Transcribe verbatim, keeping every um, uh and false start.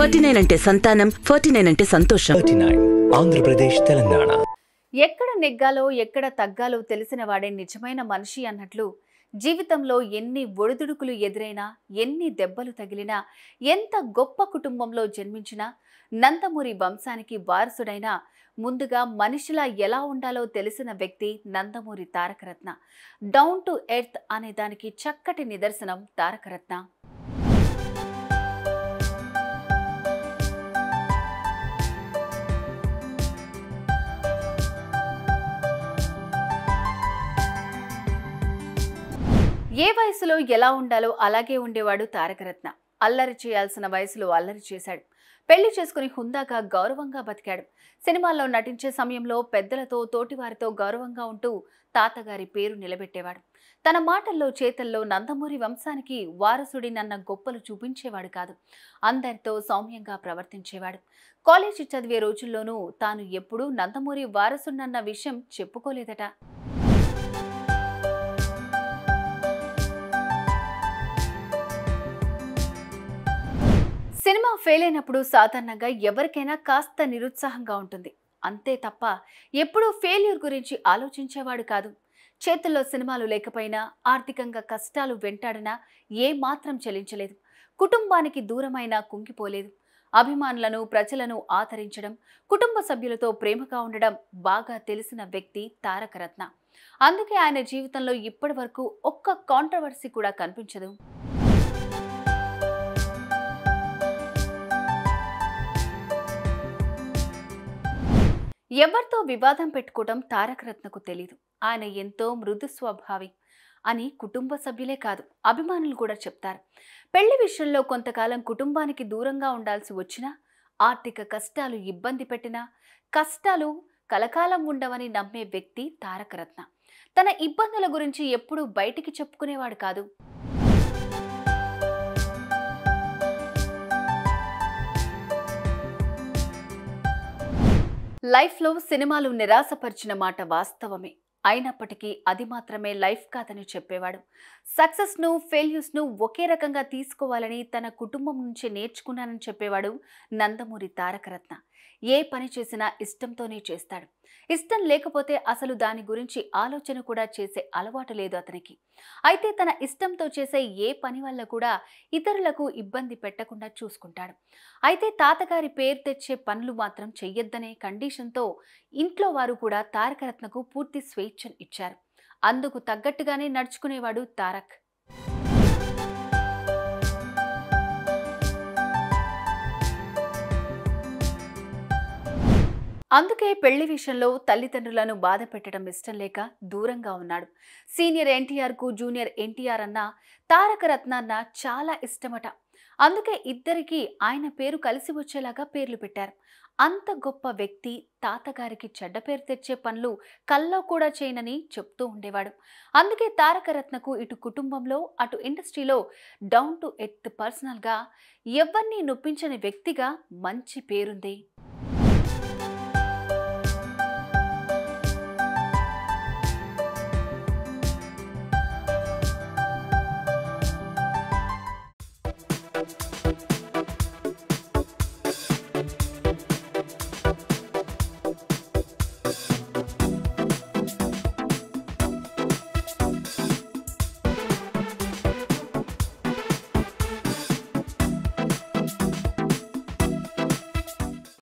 Forty nine అంటే సంతానం, forty nine అంటే సంతోషం. Forty nine Andhra Pradesh, Telangana. ఎక్కడ నెగ్గాలో ఎక్కడ తగ్గాలో తెలిసిన వాడే నిజమైన మనిషి అన్నట్లు జీవితంలో ఎన్ని ఒడిదుడుకులు ఎదురైనా, ఎన్ని దెబ్బలు తగిలినా, ఎంత గొప్ప కుటుంబంలో జన్మించినా, నందమూరి వంశానికి వారసుడైన ముందుగా మనిషిలా ఎలా ఉండాలో తెలిసిన వ్యక్తి Nandamuri Tarakaratna. Down to earth అనే దానికి చక్కటి నిదర్శనం తారకరత్న. ఏ వయసులో ఎలా ఉండాలో అలాగే ఉండేవాడు తారకరత్న. అల్లరి చేయాల్సిన వయసులో అల్లరి చేశాడు. పెళ్లి చేసుకుని హుందాగా గౌరవంగా బతికాడు. సినిమాల్లో నటించే సమయంలో పెద్దలతో, తోటివారితో గౌరవంగా ఉంటూ తాతగారి పేరు నిలబెట్టేవాడు. తన మాటల్లో, చేతల్లో నందమూరి వంశానికి వారసుడినన్న గొప్పలు చూపించేవాడు కాదు. అందరితో సౌమ్యంగా ప్రవర్తించేవాడు. కాలేజీ చదివే రోజుల్లోనూ తాను ఎప్పుడూ నందమూరి వారసునన్న విషయం చెప్పుకోలేదట. సినిమా ఫెయిల్ అయినప్పుడు సాధారణంగా ఎవరికైనా కాస్త నిరుత్సాహంగా ఉంటుంది. అంతే తప్ప ఎప్పుడూ ఫెయిల్యూర్ గురించి ఆలోచించేవాడు కాదు. చేతుల్లో సినిమాలు లేకపోయినా, ఆర్థికంగా కష్టాలు వెంటాడినా ఏ మాత్రం చెల్లించలేదు. కుటుంబానికి దూరమైనా కుంగిపోలేదు. అభిమానులను, ప్రజలను ఆదరించడం, కుటుంబ సభ్యులతో ప్రేమగా ఉండడం బాగా తెలిసిన వ్యక్తి తారకరత్న. అందుకే ఆయన జీవితంలో ఇప్పటి వరకు ఒక్క కాంట్రవర్సీ కూడా కనిపించదు. ఎవరితో వివాదం పెట్టుకోవడం తారకరత్నకు తెలీదు. ఆయన ఎంతో మృదు స్వభావి అని కుటుంబ సభ్యులే కాదు, అభిమానులు కూడా చెప్తారు. పెళ్లి విషయంలో కొంతకాలం కుటుంబానికి దూరంగా ఉండాల్సి వచ్చినా, ఆర్థిక కష్టాలు ఇబ్బంది పెట్టినా, కష్టాలు కలకాలం ఉండవని నమ్మే వ్యక్తి తారకరత్న. తన ఇబ్బందుల గురించి ఎప్పుడూ బయటికి చెప్పుకునేవాడు కాదు. లైఫ్లో సినిమాలు నిరాశపరిచిన మాట వాస్తవమే. అయినప్పటికీ అది మాత్రమే లైఫ్ కాదని చెప్పేవాడు. సక్సెస్ను, ఫెయిల్యూర్స్ను ఒకే రకంగా తీసుకోవాలని తన కుటుంబం నుంచి నేర్చుకున్నానని చెప్పేవాడు నందమూరి తారకరత్న. ఏ పని చేసినా ఇష్టంతోనే చేస్తాడు. ఇష్టం లేకపోతే అసలు దాని గురించి ఆలోచన కూడా చేసే అలవాటు లేదు అతనికి. అయితే తన ఇష్టంతో చేసే ఏ పని వల్ల కూడా ఇతరులకు ఇబ్బంది పెట్టకుండా చూసుకుంటాడు. అయితే తాతగారి పేరు తెచ్చే పనులు మాత్రం చెయ్యొద్దనే కండిషన్తో ఇంట్లో వారు కూడా తారకరత్నకు పూర్తి స్వేచ్ఛను ఇచ్చారు. అందుకు తగ్గట్టుగానే నడుచుకునేవాడు తారక్. అందుకే పెళ్లి విషయంలో తల్లిదండ్రులను బాధ పెట్టడం ఇష్టం లేక దూరంగా ఉన్నాడు. సీనియర్ ఎన్టీఆర్కు జూనియర్ ఎన్టీఆర్ అన్న తారకరత్న అన్న చాలా ఇష్టమట. అందుకే ఇద్దరికి ఆయన పేరు కలిసి వచ్చేలాగా పేర్లు పెట్టారు. అంత గొప్ప వ్యక్తి తాతగారికి చెడ్డ పేరు తెచ్చే పనులు కల్లో కూడా చేయనని చెప్తూ ఉండేవాడు. అందుకే తారకరత్నకు ఇటు కుటుంబంలో, అటు ఇండస్ట్రీలో డౌన్ టు ఎర్త్ పర్సనల్గా ఎవరిని నొప్పించని వ్యక్తిగా మంచి పేరుంది.